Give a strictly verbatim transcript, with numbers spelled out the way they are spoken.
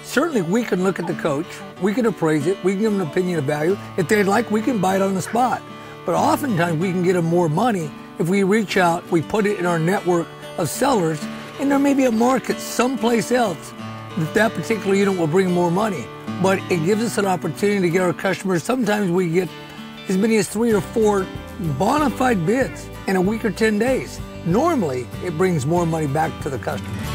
Certainly we can look at the coach, we can appraise it, we can give them an opinion of value. If they'd like, we can buy it on the spot. But oftentimes we can get them more money if we reach out, we put it in our network of sellers, and there may be a market someplace else that that particular unit will bring more money. But it gives us an opportunity to get our customers. Sometimes we get as many as three or four bona fide bids in a week or ten days. Normally, it brings more money back to the customer.